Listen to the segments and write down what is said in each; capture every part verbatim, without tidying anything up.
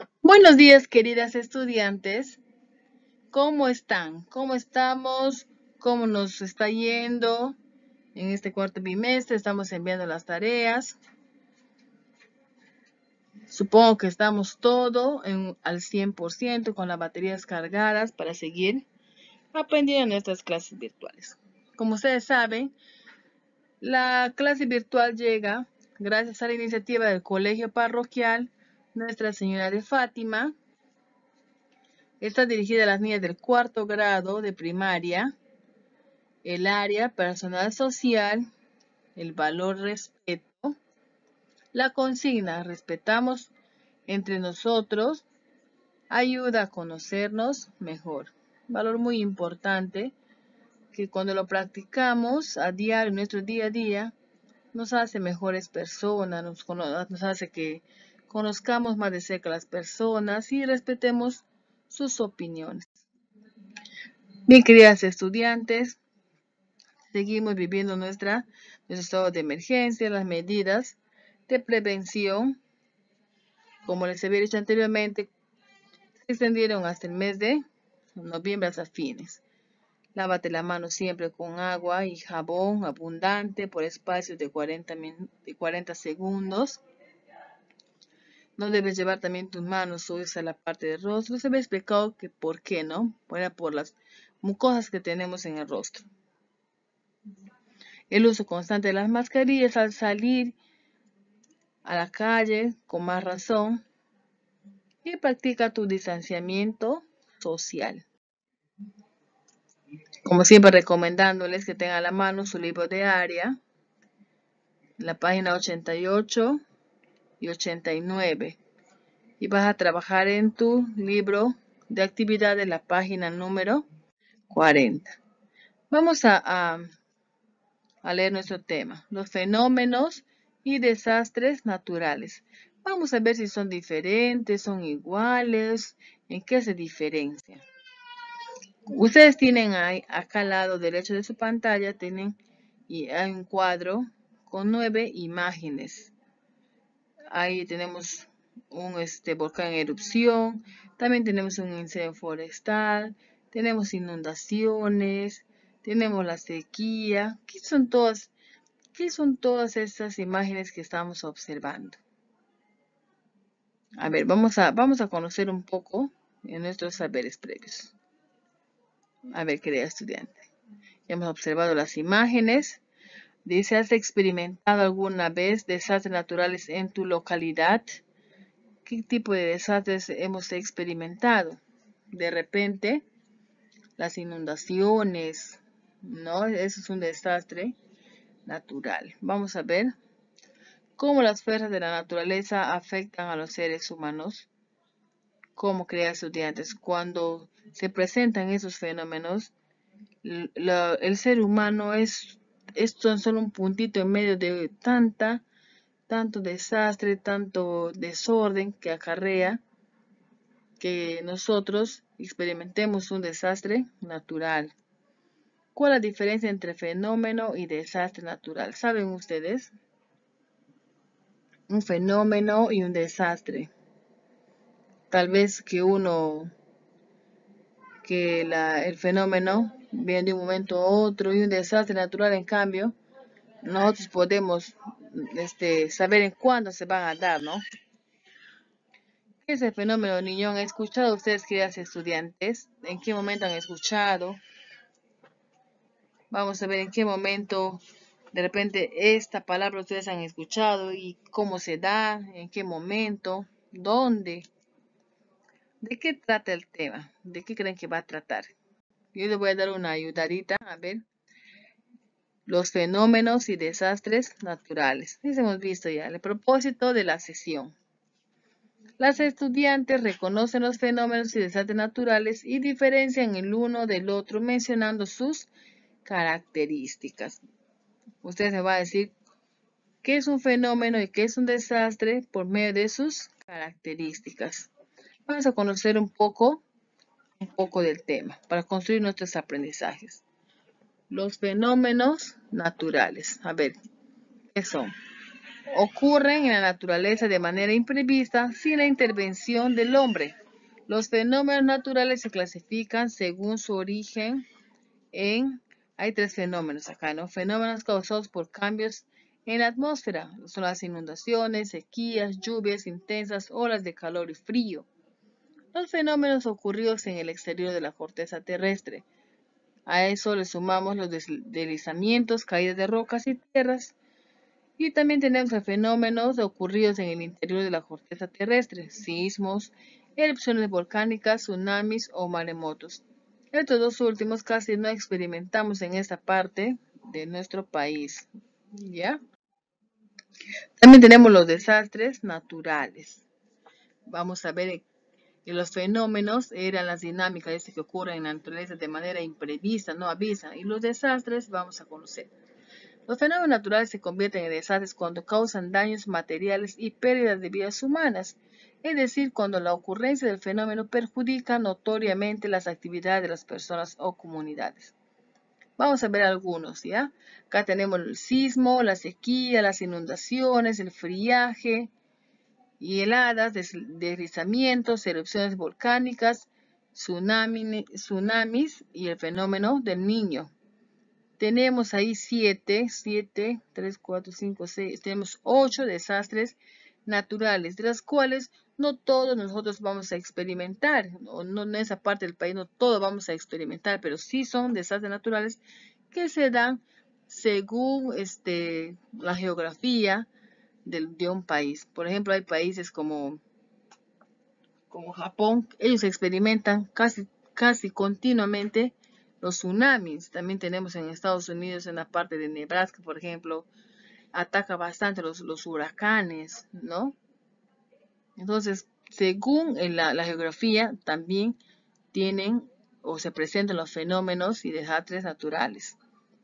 Buenos días, queridas estudiantes. ¿Cómo están? ¿Cómo estamos? ¿Cómo nos está yendo? En este cuarto bimestre estamos enviando las tareas. Supongo que estamos todo en, al cien por ciento con las baterías cargadas para seguir aprendiendo nuestras clases virtuales. Como ustedes saben, la clase virtual llega gracias a la iniciativa del Colegio Parroquial Nuestra Señora de Fátima. Está dirigida a las niñas del cuarto grado de primaria, el área personal social, el valor respeto, la consigna respetamos entre nosotros, ayuda a conocernos mejor. Valor muy importante que cuando lo practicamos a diario, en nuestro día a día, nos hace mejores personas, nos, nos hace que conozcamos más de cerca a las personas y respetemos sus opiniones. Bien, queridas estudiantes, seguimos viviendo nuestra, nuestro estado de emergencia, las medidas de prevención, como les había dicho anteriormente, se extendieron hasta el mes de noviembre hasta fines. Lávate la mano siempre con agua y jabón abundante por espacios de cuarenta, de cuarenta segundos. No debes llevar también tus manos sucias a la parte del rostro. Se me ha explicado que por qué, ¿no? Era por las mucosas que tenemos en el rostro. El uso constante de las mascarillas al salir a la calle con más razón. Y practica tu distanciamiento social. Como siempre, recomendándoles que tengan a la mano su libro de área, la página ochenta y ocho y ochenta y nueve. Y vas a trabajar en tu libro de actividad de la página número cuarenta. Vamos a, a, a leer nuestro tema, los fenómenos y desastres naturales. Vamos a ver si son diferentes, son iguales, en qué se diferencian. Ustedes tienen ahí, acá al lado derecho de su pantalla, tienen y hay un cuadro con nueve imágenes. Ahí tenemos un este, volcán en erupción, también tenemos un incendio forestal, tenemos inundaciones, tenemos la sequía. ¿Qué son todas, qué son todas estas imágenes que estamos observando? A ver, vamos a, vamos a conocer un poco en nuestros saberes previos. A ver, querida estudiante. Hemos observado las imágenes. Dice, ¿has experimentado alguna vez desastres naturales en tu localidad? ¿Qué tipo de desastres hemos experimentado? De repente, las inundaciones, ¿no? Eso es un desastre natural. Vamos a ver cómo las fuerzas de la naturaleza afectan a los seres humanos. Como queridos estudiantes, cuando se presentan esos fenómenos, la, el ser humano es, es tan solo un puntito en medio de tanta, tanto desastre, tanto desorden que acarrea que nosotros experimentemos un desastre natural. ¿Cuál es la diferencia entre fenómeno y desastre natural? ¿Saben ustedes? Un fenómeno y un desastre. Tal vez que uno, que la, el fenómeno viene de un momento a otro y un desastre natural, en cambio, nosotros podemos este, saber en cuándo se van a dar, ¿no? ¿Qué es el fenómeno niño? ¿Han escuchado ustedes, queridas estudiantes? ¿En qué momento han escuchado? Vamos a ver en qué momento de repente esta palabra ustedes han escuchado y cómo se da, en qué momento, dónde. ¿De qué trata el tema? ¿De qué creen que va a tratar? Yo les voy a dar una ayudadita, a ver. Los fenómenos y desastres naturales. Eso hemos visto ya, el propósito de la sesión. Las estudiantes reconocen los fenómenos y desastres naturales y diferencian el uno del otro mencionando sus características. Ustedes me van a decir qué es un fenómeno y qué es un desastre por medio de sus características. Vamos a conocer un poco, un poco del tema para construir nuestros aprendizajes. Los fenómenos naturales. A ver, ¿qué son? ocurren en la naturaleza de manera imprevista sin la intervención del hombre. Los fenómenos naturales se clasifican según su origen en... Hay tres fenómenos acá, ¿no? Fenómenos causados por cambios en la atmósfera. Son las inundaciones, sequías, lluvias intensas, olas de calor y frío. Los fenómenos ocurridos en el exterior de la corteza terrestre. A eso le sumamos los deslizamientos, caídas de rocas y tierras. Y también tenemos fenómenos ocurridos en el interior de la corteza terrestre, sismos, erupciones volcánicas, tsunamis o maremotos. Estos dos últimos casi no experimentamos en esta parte de nuestro país, ¿ya? También tenemos los desastres naturales. Vamos a ver que los fenómenos eran las dinámicas que ocurren en la naturaleza de manera imprevista, no avisa, y los desastres vamos a conocer. Los fenómenos naturales se convierten en desastres cuando causan daños materiales y pérdidas de vidas humanas, es decir, cuando la ocurrencia del fenómeno perjudica notoriamente las actividades de las personas o comunidades. Vamos a ver algunos, ¿ya? Acá tenemos el sismo, la sequía, las inundaciones, el friaje y heladas, deslizamientos, erupciones volcánicas, tsunami, tsunamis y el fenómeno del Niño. Tenemos ahí siete, siete, tres, cuatro, cinco, seis, tenemos ocho desastres naturales, de las cuales no todos nosotros vamos a experimentar, o no en esa parte del país no todos vamos a experimentar, pero sí son desastres naturales que se dan según este, la geografía de, de un país. Por ejemplo, hay países como, como Japón, ellos experimentan casi, casi continuamente los tsunamis. También tenemos en Estados Unidos, en la parte de Nebraska, por ejemplo, ataca bastante los, los huracanes, ¿no? Entonces, según la, la geografía, también tienen o se presentan los fenómenos y desastres naturales.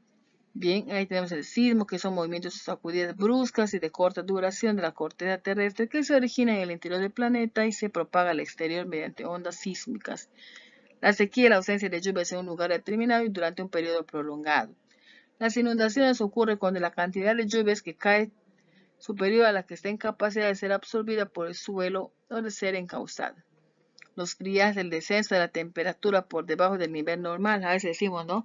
Bien, ahí tenemos el sismo, que son movimientos o sacudidas bruscas y de corta duración de la corteza terrestre que se origina en el interior del planeta y se propaga al exterior mediante ondas sísmicas. La sequía y la ausencia de lluvias en un lugar determinado y durante un periodo prolongado. Las inundaciones ocurren cuando la cantidad de lluvias que cae superior a la que está en capacidad de ser absorbida por el suelo o de ser encauzada. Los friajes, el descenso de la temperatura por debajo del nivel normal, a veces decimos, ¿no?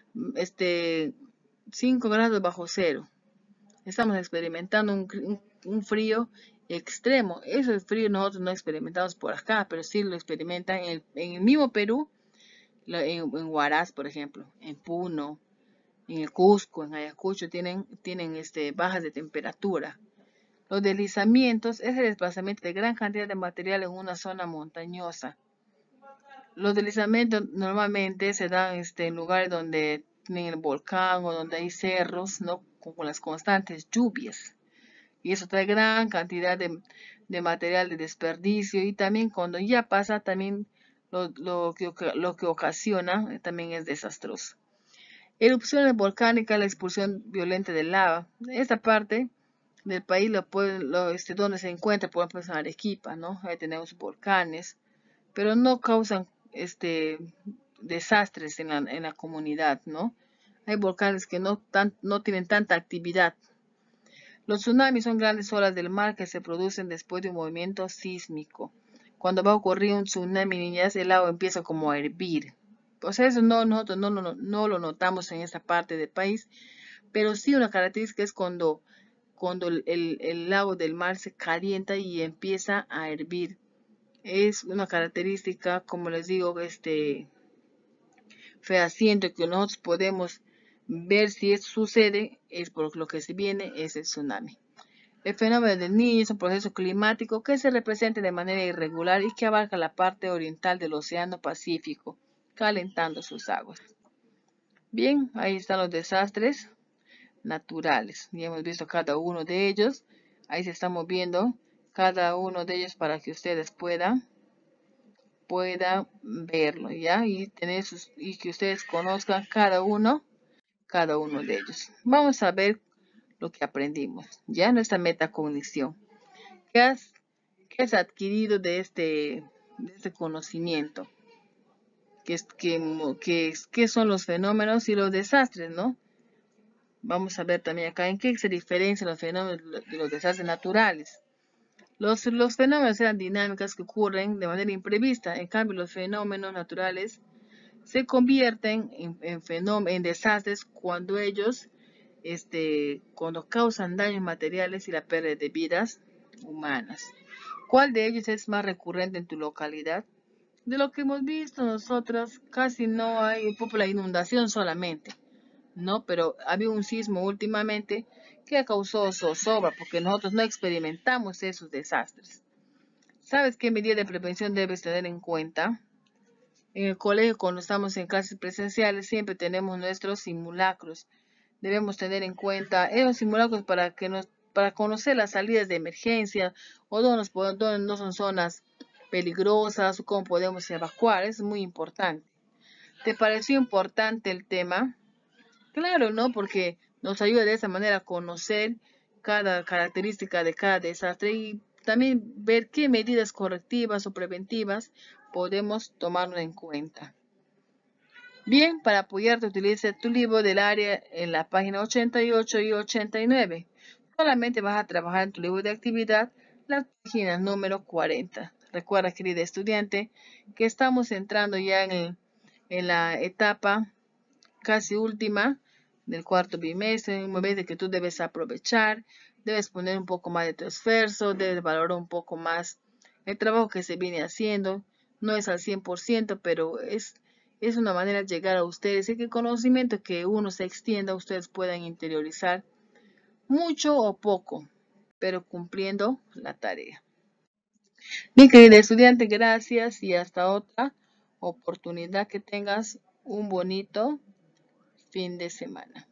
Este, cinco grados bajo cero. Estamos experimentando un, un, un frío extremo. Ese frío nosotros no experimentamos por acá, pero sí lo experimentan en el, en el mismo Perú, en, en Huaraz, por ejemplo, en Puno, en el Cusco, en Ayacucho, tienen, tienen este, bajas de temperatura. Los deslizamientos es el desplazamiento de gran cantidad de material en una zona montañosa. Los deslizamientos normalmente se dan este, en lugares donde tienen el volcán o donde hay cerros, ¿no? Con las constantes lluvias. Y eso trae gran cantidad de, de material de desperdicio, y también cuando ya pasa, también lo, lo, que, lo que ocasiona también es desastroso. Erupciones volcánicas, la expulsión violenta de lava. Esta parte del país lo puede, lo, este, donde se encuentra, por ejemplo, en Arequipa, ¿no? Ahí tenemos volcanes, pero no causan este, desastres en la, en la comunidad, ¿no? Hay volcanes que no, tan, no tienen tanta actividad. Los tsunamis son grandes olas del mar que se producen después de un movimiento sísmico. Cuando va a ocurrir un tsunami, niñas, el agua empieza como a hervir. Pues eso no, nosotros no, no, no lo notamos en esta parte del país, pero sí una característica es cuando, cuando el, el, el lago del mar se calienta y empieza a hervir. Es una característica, como les digo, este, fehaciente que nosotros podemos ver si eso sucede, es por lo que se viene, es el tsunami. El fenómeno del Niño es un proceso climático que se representa de manera irregular y que abarca la parte oriental del Océano Pacífico, calentando sus aguas. Bien, ahí están los desastres naturales. Ya hemos visto cada uno de ellos. Ahí se está moviendo cada uno de ellos para que ustedes puedan, puedan verlo, ¿ya? Y, tener sus, y que ustedes conozcan cada uno, cada uno de ellos. Vamos a ver lo que aprendimos, ya nuestra metacognición. ¿Qué has, qué has adquirido de este, de este conocimiento? ¿Qué, qué, qué, ¿Qué son los fenómenos y los desastres, no? Vamos a ver también acá en qué se diferencian los fenómenos de los desastres naturales. Los, los fenómenos eran dinámicas que ocurren de manera imprevista. En cambio, los fenómenos naturales se convierten en, en, fenómenos, en desastres cuando ellos, este, cuando causan daños materiales y la pérdida de vidas humanas. ¿Cuál de ellos es más recurrente en tu localidad? De lo que hemos visto nosotros, casi no hay, un poco la inundación solamente, ¿no? Pero había un sismo últimamente que causó zozobra porque nosotros no experimentamos esos desastres. ¿Sabes qué medida de prevención debes tener en cuenta? En el colegio, cuando estamos en clases presenciales, siempre tenemos nuestros simulacros. Debemos tener en cuenta esos simulacros para que nos, para conocer las salidas de emergencia o dónde, nos, dónde no son zonas peligrosas o cómo podemos evacuar. Es muy importante. ¿Te pareció importante el tema? Claro, ¿no? Porque nos ayuda de esa manera a conocer cada característica de cada desastre y también ver qué medidas correctivas o preventivas podemos tomar en cuenta. Bien, para apoyarte utiliza tu libro del área en la página ochenta y ocho y ochenta y nueve. Solamente vas a trabajar en tu libro de actividad la página número cuarenta. Recuerda, querida estudiante, que estamos entrando ya en, el, en la etapa casi última del cuarto bimestre, un momento que tú debes aprovechar, debes poner un poco más de tu esfuerzo, debes valorar un poco más el trabajo que se viene haciendo. No es al cien por ciento, pero es, es una manera de llegar a ustedes y que el conocimiento que uno se extienda, ustedes puedan interiorizar mucho o poco, pero cumpliendo la tarea. Mi querida estudiante, gracias y hasta otra oportunidad. Que tengas un bonito fin de semana.